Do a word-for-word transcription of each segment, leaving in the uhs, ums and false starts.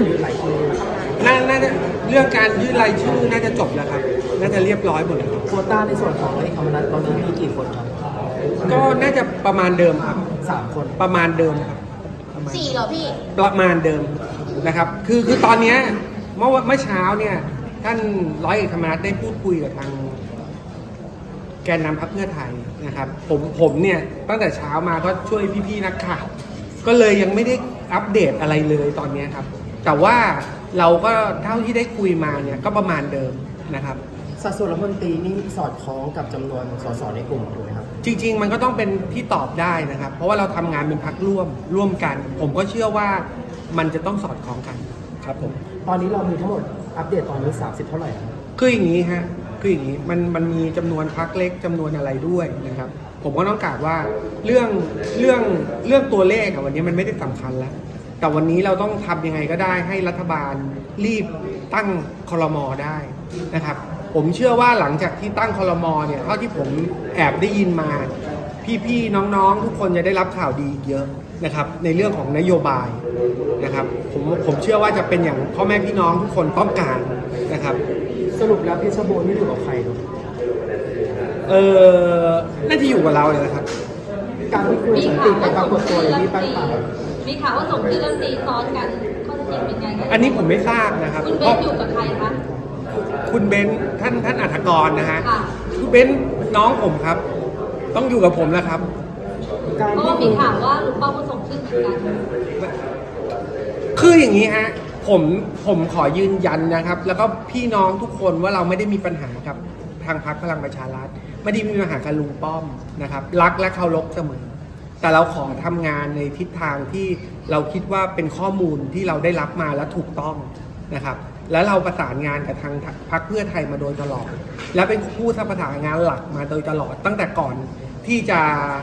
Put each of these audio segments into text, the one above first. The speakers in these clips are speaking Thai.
ยื่นรายชื่อน่าจะเรื่องการยื่นรายชื่อน่าจะจบแล้วครับน่าจะเรียบร้อยหมดแล้วโควต้าในส่วนของไอ้คำนัดตอนนี้มีกี่คนครับก็น่าจะประมาณเดิมครับสามคนประมาณเดิมครับสี่เหรอพี่ประมาณเดิมนะครับคือคือตอนนี้เมื่อเมื่อเช้าเนี่ยท่านร้อยเอกธรรมนัสได้พูดคุยกับทางแกนนำพรรคเพื่อไทยนะครับผมผมเนี่ยตั้งแต่เช้ามาก็ช่วยพี่ๆนักข่าวก็เลยยังไม่ได้อัปเดตอะไรเลยตอนนี้ครับแต่ว่าเราก็เท่าที่ได้คุยมาเนี่ยก็ประมาณเดิมนะครับสัดส่วนรัฐมนตรีนี่สอดคล้องกับจำนวนสสในกลุ่มถูกไหมครับจริงๆมันก็ต้องเป็นที่ตอบได้นะครับเพราะว่าเราทำงานเป็นพรรคร่วมร่วมกันผมก็เชื่อว่ามันจะต้องสอดคล้องกันครับผมตอนนี้เรามีทั้งหมดอัปเดตตอนนี้สามสิบเท่าไหร่คืออย่างนี้ฮะคืออย่างนี้มันมันมีจำนวนพรรคเล็กจำนวนอะไรด้วยนะครับผมก็ต้องกล่าวว่าเรื่องเรื่องเรื่องตัวเลขอะวันนี้มันไม่ได้สำคัญแล้วแต่วันนี้เราต้องทำยังไงก็ได้ให้รัฐบาลรีบตั้งครม.ได้นะครับผมเชื่อว่าหลังจากที่ตั้งครม.เนี่ยเท่าที่ผมแอบได้ยินมาพี่ๆน้องๆทุกคนจะได้รับข่าวดีเยอะนะครับในเรื่องของนโยบายนะครับผมผมเชื่อว่าจะเป็นอย่างพ่อแม่พี่น้องทุกคนต้องการนะครับสรุปแล้วเพชรบูรณ์นี่อยู่กับใครครับเออน่าจะอยู่กับเราเลยนะครับการที่คุณสันติไปปรากฏตัวอย่างนี้บ้างเปล่ามีข่าวว่าส่งชื่อรัฐมนตรีซ้อนกันข้อเท็จจริงเป็นไงอันนี้ผมไม่ทราบนะครับคุณเบนอยู่กับใครคะคุณเบนท่านท่านอัฐกรนะฮะคุณเบนน้องผมครับต้องอยู่กับผมแล้วครับเพราะว่ามีข่าวว่าลุงป้อมก็ส่งชื่อเหมือนกันคืออย่างนี้ฮะผมผมขอยืนยันนะครับแล้วก็พี่น้องทุกคนว่าเราไม่ได้มีปัญหากับทางพรรคพลังประชารัฐไม่ได้มีปัญหากับลุงป้อมนะครับรักและเคารพเสมอแต่เราขอทำงานในทิศทางที่เราคิดว่าเป็นข้อมูลที่เราได้รับมาและถูกต้องนะครับแล้วเราประสานงานกับทางพรรคเพื่อไทยมาโดยตลอดและเป็นผู้ประสานงานหลักมาโดยตลอดตั้งแต่ก่อนที่จะ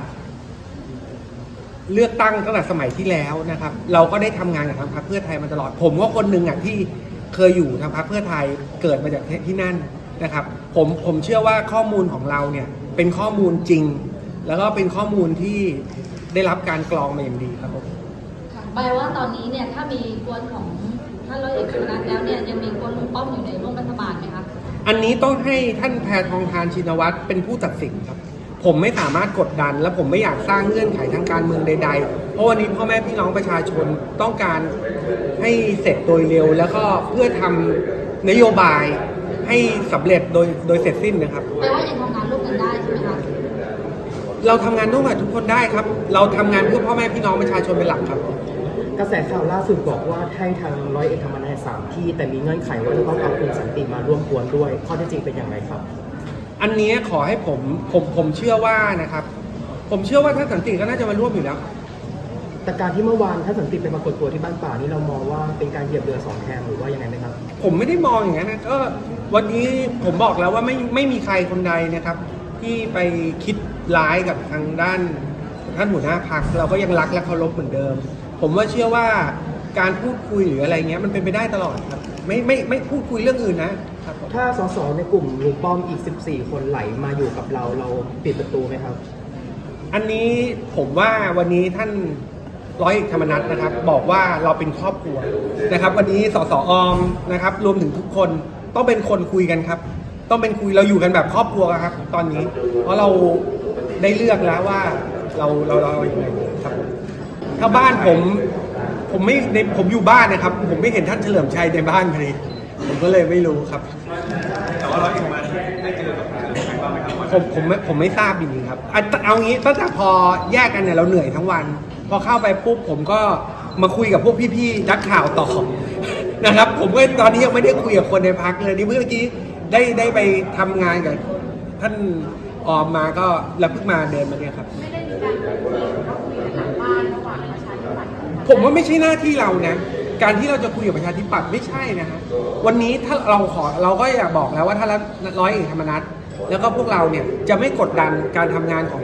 เลือกตั้งตั้งแต่สมัยที่แล้วนะครับเราก็ได้ทำงานกับทางพรรคเพื่อไทยมาตลอดผมก็คนหนึ่งอ่ะที่เคยอยู่ทางพรรคเพื่อไทยเกิดมาจากที่นั่นนะครับผมผมเชื่อว่าข้อมูลของเราเนี่ยเป็นข้อมูลจริงแล้วก็เป็นข้อมูลที่ได้รับการกรองมาอย่างดีครับผมแปลว่าตอนนี้เนี่ยถ้ามีกวนของท่านร้อยเอกธรรมนัสแล้วเนี่ยยังมีกวนลุงป้อมอยู่ในร่วมรัฐบาลไหมคะอันนี้ต้องให้ท่านแพทองธารชินวัตรเป็นผู้ตัดสินครับผมไม่สามารถกดดันและผมไม่อยากสร้างเงื่อนไขทางการเมืองใดๆเพราะวันนี้พ่อแม่พี่น้องประชาชนต้องการให้เสร็จโดยเร็วแล้วก็เพื่อทำนโยบายให้สำเร็จโดยโดยเสร็จสิ้นนะครับแปลว่ายังทำงานร่วมกันได้ใช่ไหมคะเราทำงานร่วมกับทุกคนได้ครับเราทำงานเพื่อพ่อแม่พี่น้องประชาชนเป็นหลักครับกระแสข่าวล่าสุดบอกว่าให้ทางร้อยเอกธรรมนัสสามที่แต่มีเงื่อนไขว่าจะต้องเอาคุณสันติมาร่วมกวนด้วยข้อเท็จจริงเป็นอย่างไรครับอันนี้ขอให้ผมผมผมเชื่อว่านะครับผมเชื่อว่าท่านสันติก็น่าจะมาร่วมอยู่แล้วแต่การที่เมื่อวานท่านสันติไปปรากฏตัวที่บ้านป่านี่เรามองว่าเป็นการเหยียบเรือสองแคมหรือว่ายังไงไหมครับผมไม่ได้มองอย่างนั้นนะก็วันนี้ผมบอกแล้วว่าไม่ไม่มีใครคนใดนะครับที่ไปคิดร้ายกับทางด้านท่านหัวหน้าพรรคเราก็ยังรักและเคารพเหมือนเดิมผมว่าเชื่อว่าการพูดคุยหรืออะไรเงี้ยมันเป็นไปได้ตลอดครับไม่ไม่ไม่พูดคุยเรื่องอื่นนะครับถ้าสสในกลุ่มลุงป้อมอีกสิบสี่คนไหลมาอยู่กับเราเราปิดประตูไหมครับอันนี้ผมว่าวันนี้ท่านร้อยเอกธรรมนัสนะครับบอกว่าเราเป็นครอบครัวนะครับวันนี้สสออมนะครับรวมถึงทุกคนต้องเป็นคนคุยกันครับต้องเป็นคุยเราอยู่กันแบบครอบครัวครับตอนนี้เพราะเราได้เลือกแล้วว่าเราเราเราอย่างไรครับถ้าบ้านผมผมไม่ในผมอยู่บ้านนะครับผมไม่เห็นท่านเฉลิมชัยในบ้านเลยผมก็เลยไม่รู้ครับแต่ว่าเราเองมาได้เจอกับผมผมไม่ผมไม่ทราบจริงๆครับเอางี้ตั้งแต่พอแยกกันเนี่ยเราเหนื่อยทั้งวันพอเข้าไปปุ๊บผมก็มาคุยกับพวกพี่ๆนักข่าวต่อนะครับผมก็ตอนนี้ยังไม่ได้คุยกับคนในพรรคเลยนี่เมื่อกี้ได้ได้ไปทำงานกับท่านออมมาก็แล้วเพิ่งมาเดินมาเนี่ยครับไม่ได้มีการคุยกับหลังบ้านระหว่างประชาธิปัตย์ผมว่าไม่ใช่หน้าที่เรานะการที่เราจะคุยกับประชาธิปัตย์ไม่ใช่นะฮะวันนี้ถ้าเราขอเราก็อยากบอกแล้วว่าถ้าร้อยเอกธรรมนัสแล้วก็พวกเราเนี่ยจะไม่กดดันการทำงานของ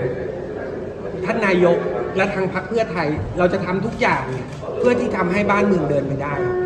ท่านนายกและทางพรรคเพื่อไทยเราจะทำทุกอย่างเนี่ยเพื่อที่ทำให้บ้านเมืองเดินไปได้